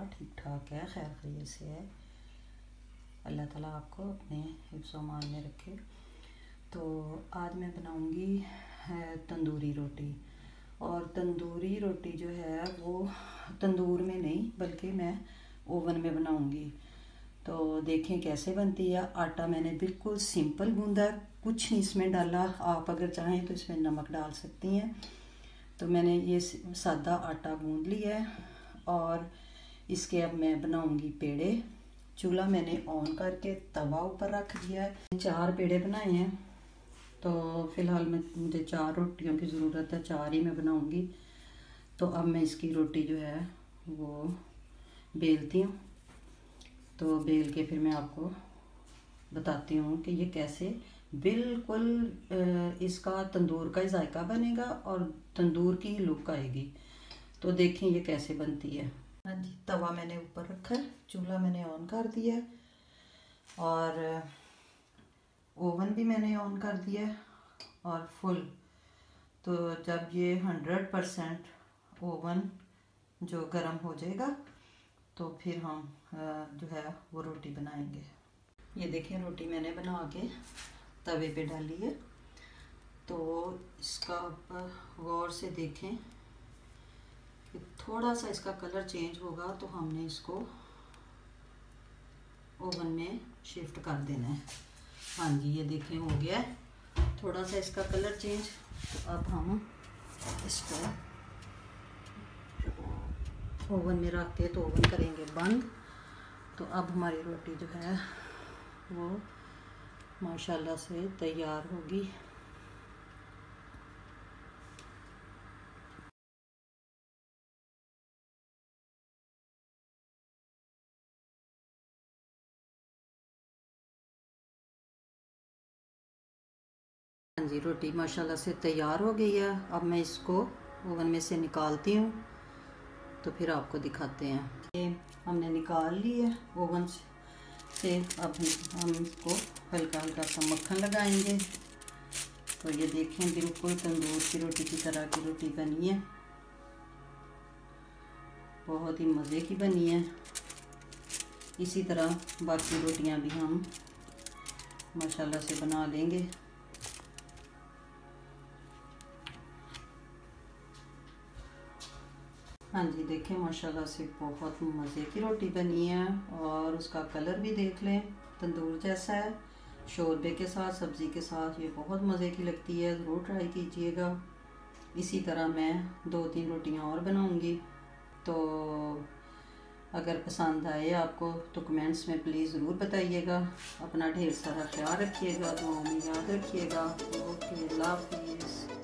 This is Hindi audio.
ठीक ठाक है, खैर खैरियत से है। अल्लाह ताला आपको अपने हिफ्ज़ व अमान में रखे। तो आज मैं बनाऊंगी तंदूरी रोटी। और तंदूरी रोटी जो है वो तंदूर में नहीं बल्कि मैं ओवन में बनाऊंगी। तो देखें कैसे बनती है। आटा मैंने बिल्कुल सिंपल गूंदा, कुछ नहीं इसमें डाला। आप अगर चाहें तो इसमें नमक डाल सकती हैं। तो मैंने ये सादा आटा गूंद लिया है और इसके अब मैं बनाऊंगी पेड़े। चूल्हा मैंने ऑन करके तवा ऊपर रख दिया है। 4 पेड़े बनाए हैं। तो फ़िलहाल मुझे 4 रोटियों की ज़रूरत है, 4 ही मैं बनाऊंगी। तो अब मैं इसकी रोटी जो है वो बेलती हूँ। तो बेल के फिर मैं आपको बताती हूँ कि ये कैसे बिल्कुल इसका तंदूर का ही जायका बनेगा और तंदूर की ही लुक आएगी। तो देखें ये कैसे बनती है। हाँ जी, तवा मैंने ऊपर रखा है, चूल्हा मैंने ऑन कर दिया है और ओवन भी मैंने ऑन कर दिया है और फुल। तो जब ये 100% ओवन जो गर्म हो जाएगा तो फिर हम जो है वो रोटी बनाएंगे। ये देखें रोटी मैंने बना के तवे पे डाली है। तो इसका गौर से देखें कि थोड़ा सा इसका कलर चेंज होगा तो हमने इसको ओवन में शिफ्ट कर देना है। हाँ जी, ये देखें हो गया है थोड़ा सा इसका कलर चेंज। तो अब हम इसको ओवन में रख के तो ओवन करेंगे बंद। तो अब हमारी रोटी जो है वो माशाल्लाह से तैयार होगी। हाँ जी, रोटी माशाल्लाह से तैयार हो गई है। अब मैं इसको ओवन में से निकालती हूँ तो फिर आपको दिखाते हैं। ये हमने निकाल ली है ओवन से। अब हम इसको हल्का हल्का सा मक्खन लगाएंगे। तो ये देखें बिल्कुल तंदूर की रोटी की तरह की रोटी बनी है, बहुत ही मज़े की बनी है। इसी तरह बाकी रोटियां भी हम माशाल्लाह से बना लेंगे। हाँ जी, देखें माशाल्लाह से बहुत मज़े की रोटी बनी है और उसका कलर भी देख लें तंदूर जैसा है। शोरबे के साथ, सब्ज़ी के साथ ये बहुत मज़े की लगती है, ज़रूर ट्राई कीजिएगा। इसी तरह मैं 2-3 रोटियां और बनाऊंगी। तो अगर पसंद आए आपको तो कमेंट्स में प्लीज़ ज़रूर बताइएगा। अपना ढेर सारा ख्याल रखिएगा, दुआओं में याद रखिएगा। ओके, अल्लाह हाफिज़।